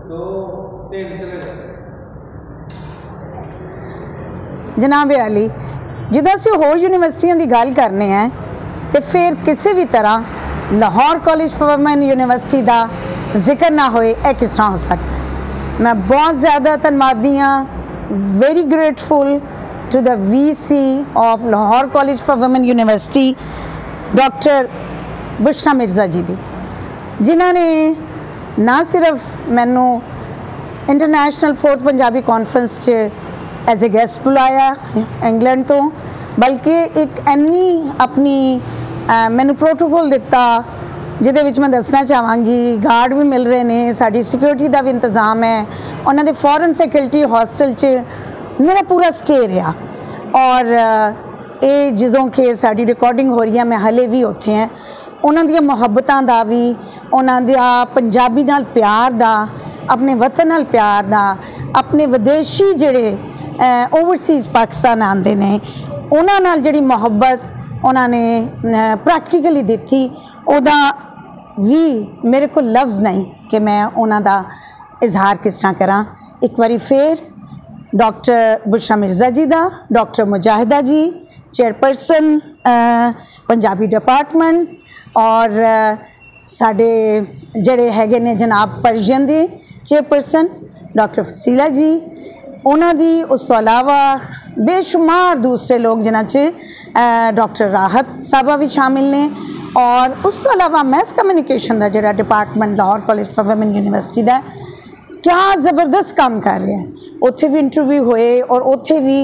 जनाब अली जो असी होर यूनिवर्सिटियों की गल करने हैं तो फिर किसी भी तरह Lahore college for women university का जिक्र ना होए यह किस तरह हो सकता है। मैं बहुत ज़्यादा धन्यवादी हाँ, very grateful to the VC of Lahore college for women university doctor Bushra Mirza ji दी, जिन्होंने ना सिर्फ मैनू international 4th Punjabi conference as a guest बुलाया इंग्लैंड तो, बल्कि एक एनी अपनी मैनू प्रोटोकॉल दिता जिहदे विच मैं दसना चाहांगी गार्ड भी मिल रहे हैं, साड़ी सिक्योरिटी का भी इंतजाम है, उन्होंने फॉरन फैकल्टी हॉस्टल मेरा पूरा स्टे रहा। और ये जो कि साड़ी रिकॉर्डिंग हो रही है मैं हले भी उत्थे हैं, उन्हों दी मुहब्बतां दा भी, उन्हों दा पंजाबी नाल प्यार दा, अपने वतन नाल प्यार दा, अपने विदेशी जिहड़े ओवरसीज़ पाकिस्तान आते हैं उन्होंने नाल जिहड़ी मुहब्बत उन्होंने प्रैक्टिकली दी, उहदा भी मेरे को लफ्ज़ नहीं कि मैं उन्हों दा इजहार किस तरह करा। एक बारी फिर डॉक्टर बुशरा मिर्ज़ा जी दा, doctor Mujahida ji chairperson Punjabi department, और साढ़े जड़े हैगे ने जनाब परजन दे चेयरपर्सन डॉक्टर फसीला जी, उन्होंने उस तो अलावा बेशुमार दूसरे लोग जिन्होंने डॉक्टर राहत साहबा भी शामिल ने, और उस तो अलावा मैस कम्यूनिकेशन का जोड़ा department Lahore college for women university का क्या ज़बरदस्त काम कर रहा है। उत्थे भी इंटरव्यू हुए और उत्थे भी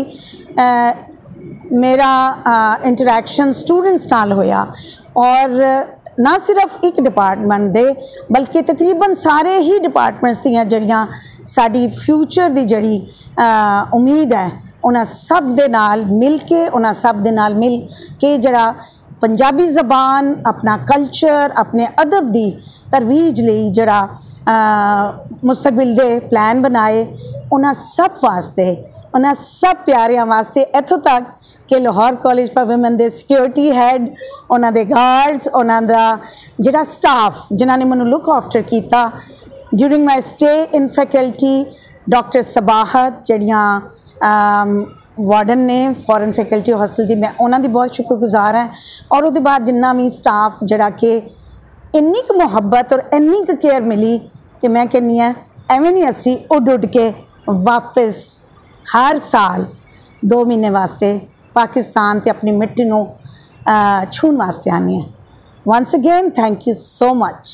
मेरा इंटरैक्शन स्टूडेंट्स नाल होया, और ना सिर्फ एक डिपार्टमेंट दे बल्कि तकरीबन सारे ही डिपार्टमेंट्स दियां जड़ियां साड़ी फ्यूचर दी जड़ी उम्मीद है उन्हें सब दे नाल मिल के, उन्हें सब दे नाल मिल के जड़ा पंजाबी ज़बान अपना कल्चर अपने अदब दी तरवीज लई जड़ा मुस्तकबिल दे प्लान बनाए, उन्हें सब वास्ते उन्हें सब प्यारियां वास्ते इत्थों तक कि लाहौर कॉलेज फॉर वुमेन दे सिक्योरिटी हैड, उन्होंने गार्ड्स, उन्होंने जिहड़ा स्टाफ जिन्होंने मैनू लुक आफ्टर किया during my stay in faculty, doctor Sabahat जड़ियाँ वार्डन ने फॉरन फैकल्टी हॉस्टल की, मैं उन्होंने बहुत शुक्रगुजार है। और उसके बाद जिन्ना भी स्टाफ जड़ा कि इन्नी क मुहब्बत और इन्नी क केयर मिली कि मैं कहनी है एवें नहीं असी उड उड के वापस हर साल 2 महीने वास्ते पाकिस्तान ते अपनी मिट्टी नूं छूण वास्ते आने हैं। Once again thank you so much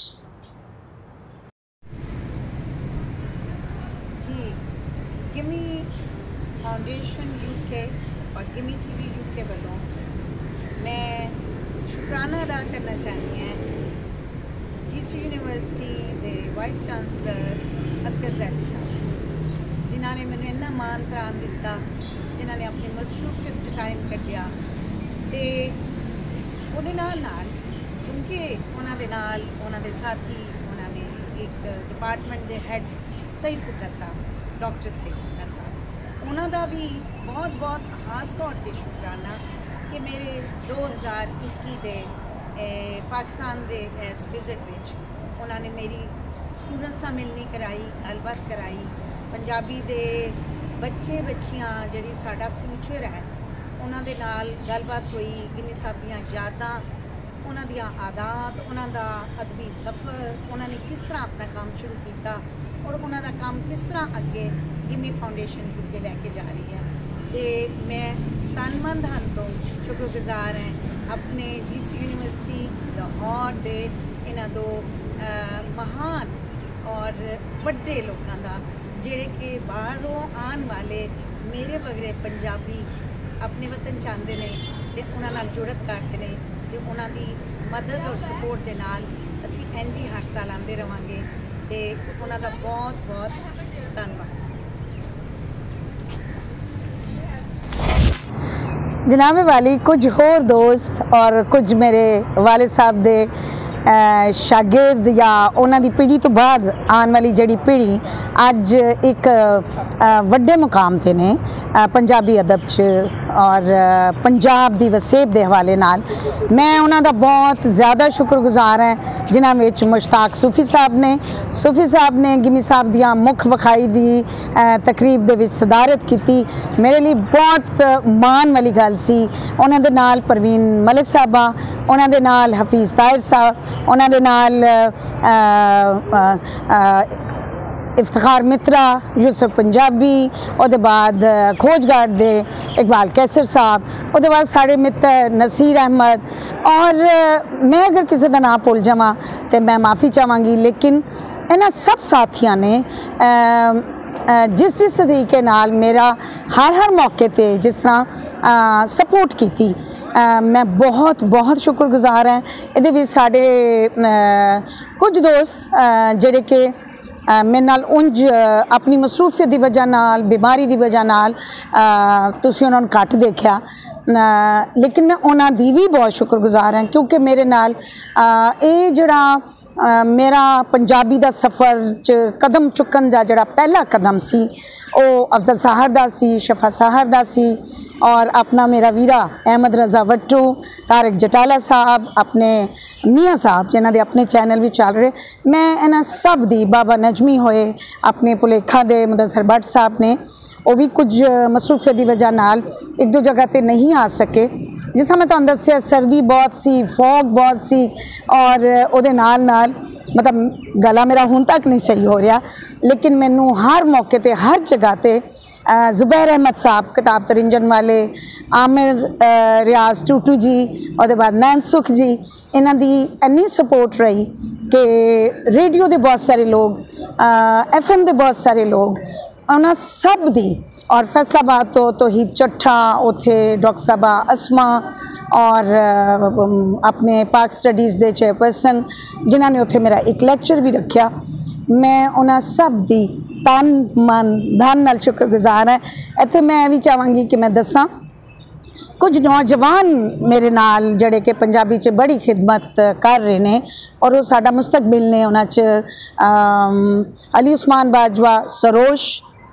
जी। गिमी फाउंडेशन UK और गिमी TV UK वालों मैं शुक्राना अदा करना चाहती हैं GCU यूनिवर्सिटी के वाइस चांसलर असगर जैदी साहब, जिन्होंने मैंने इन्ना मान करान दिता, जिन्होंने अपनी मसरूफियत च टाइम कटिया, तो उहदे नाल क्योंकि उन्होंने साथी उन्होंने एक डिपार्टमेंट के हैड सईद पुट्टा साहब डॉक्टर सईद पुट्टा साहब, उन्होंने भी बहुत बहुत खास तौर पर शुक्राना कि मेरे 2021 के पाकिस्तान के इस विजिट विच उन्होंने मेरी स्टूडेंट्स नाल मिलनी कराई, गलबात कराई, पंजाबी दे बच्चे बच्चियां जिहड़ी साडा फ्यूचर है उन्होंने नाल गलबात हुई, गिमी साहब दियां यादां, उन्हों दियां आदात, उन्हों दा अदबी सफ़र, उन्होंने किस तरह अपना काम शुरू किया और उन्हों दा काम किस तरह अगे गिमी फाउंडेशन UK लैके जा रही है। तो मैं तनमंद हन तो शुक्रगुजार हैं अपने GCU यूनिवर्सिटी लाहौर के इन्हां दो महान और वड्डे लोगों का जिहड़े कि बाहरों आने वाले मेरे वगैरे पंजाबी अपने वतन चाहते हैं तो उन्हां नाल जुड़त करते हैं, तो उन्हां दी मदद और सपोर्ट के नाल असी इंज ही हर साल आते रहांगे। तो उन्हां दा बहुत बहुत धन्यवाद। जनाब वाली कुछ होर दोस्त और कुछ मेरे वालिद साहब दे शागिर्द या उन्होंने पीढ़ी तो बाद आने वाली जड़ी पीढ़ी अज एक वड्डे मुकाम ते ने पंजाबी अदब च और पंजाब दी वसेब दे हवाले नाल मैं उन्हां दा बहुत ज़्यादा शुक्रगुजार है, जिन्हां विच मुश्ताक सूफी साहब ने गिमी साहब दियां मुख विखाई दी तकरीब दे विच सदारत की। मेरे लिए बहुत मान वाली गल सी। उन्हां दे नाल परवीन मलिक साहबा, उन्हां दे नाल हफीज़ ताहिर साहब, उन्हां दे नाल इफ्तिखार मित्रा, यूसुफ पंजाबी, उसके बाद खोजगार दे इकबाल कैसर साहब, उसके बाद साढ़े मित्र नसीर अहमद, और मैं अगर किसी का नाम भुल जावां तो मैं माफ़ी चाहवांगी। लेकिन इन्हां सब साथियों ने जिस तरीके नाल मेरा हर मौके ते जिस तरह सपोर्ट की, मैं बहुत बहुत शुक्रगुजार है। ये भी साढ़े कुछ दोस्त जेडे कि मेरे नाल उंज अपनी मसरूफियत की वजह नाल, बीमारी की वजह नाल तुसीं उन्होंने घट देखा, लेकिन मैं उन्होंने दी भी बहुत शुक्रगुजार हैं, क्योंकि मेरे नाल ये जड़ा मेरा पंजाबी दा सफ़र च कदम चुकन का जड़ा पहला कदम सी, वो अफजल साहर दा सी, शफा साहर दा सी, और अपना मेरा वीरा अहमद रज़ा वट्टू, तारिक जटाला साहब, अपने मियाँ साहब जिन्हों के अपने चैनल भी चल रहे, मैं इन्हां सब दी, बाबा नजमी होए, अपने भुलेखा दे मुदस्सर भट्ट साहब ने, वो भी कुछ मसरूफियत की वजह नाल एक दो जगह पर नहीं आ सके। जिस मैं तुहानूं दस्सिया सर्दी बहुत सी, फॉग बहुत सी, और उहदे नाल नाल मतलब गला मेरा हुण तक नहीं सही हो रहा, लेकिन मैनू हर मौके ते हर जगह ते जुबैर अहमद साहब किताब तरिंजन वाले, आमिर रियाज टूटू जी, और बाद नैन सुख जी, इन्हां दी इन्नी सपोर्ट रही कि रेडियो के बहुत सारे लोग, FM के बहुत सारे लोग, उन्होंने सब दी, और फैसलाबाद तो तौहीद चट्ठा, उथे डॉक्टर साहबा असमा, और अपने पाक स्टडीज़ के चेयरपर्सन जिन्होंने उथे मेरा एक लेक्चर भी रखा, मैं उन्होंने सब दी तन मन धन नाल शुक्रगुजार है। इत्थे मैं भी चाहांगी कि मैं दसां कुछ नौजवान मेरे नाल जड़े कि पंजाबी च बड़ी खिदमत कर रहे हैं, और वो साडा मुस्तकबिल ने। उन्हां च अली उस्मान बाजवा, सरोश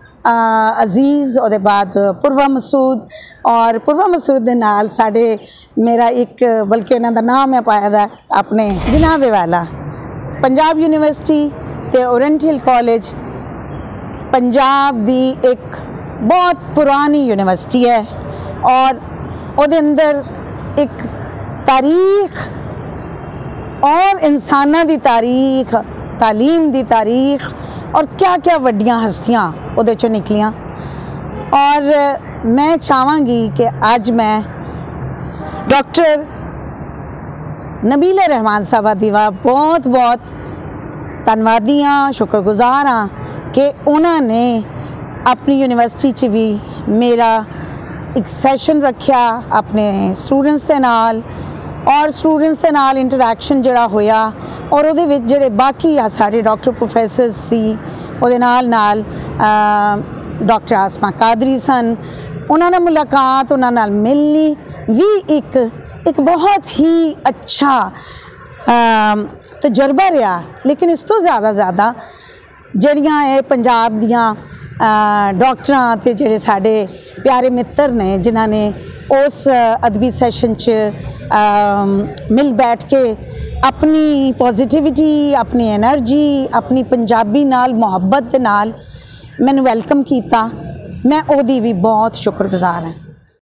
अजीज़, और बाद पुरवा मसूद, और पुरवा मसूद दे नाल साडे मेरा एक बल्कि उन्हां दा नाम मैं पाया दा अपने जनाबे वाला पंजाब यूनिवर्सिटी ते ओरेंटल कॉलेज पंजाब दी एक बहुत पुरानी यूनिवर्सिटी है, और उहदे अंदर एक तारीख और इंसाना दी तारीख, तालीम दी तारीख, और क्या क्या वड्डियां हस्तियां उहदे चों निकलियां। और मैं चाहांगी कि अज मैं डॉक्टर नबीला रहमान साहबा दी बहुत बहुत धन्नवादी हाँ, शुक्रगुजार हाँ कि उन्होंने अपनी यूनिवर्सिटी च भी मेरा एक सैशन रखा अपने स्टूडेंट्स के नाल, और स्टूडेंट्स के नाल इंटरैक्शन जड़ा होया, और उहदे विच जेड़े बाकी सारे डॉक्टर प्रोफैसर्स सी, उहदे नाल डॉक्टर आसमा कादरी सन, उन्होंने मुलाकात, उन्होंने नाल मिलनी भी एक बहुत ही अच्छा तजुर्बा रहा। लेकिन इस तो ज़्यादा जड़ियाँ ये पंजाब दियाँ डॉक्टरां ते जेड़े साढ़े प्यारे मित्र ने, जिन्होंने उस अदबी सैशन च मिल बैठ के अपनी पॉजिटिविटी, अपनी एनर्जी, अपनी पंजाबी नाल मुहब्बत दे नाल मैनू वैलकम किया, मैं ओदी भी बहुत शुक्रगुजार हाँ।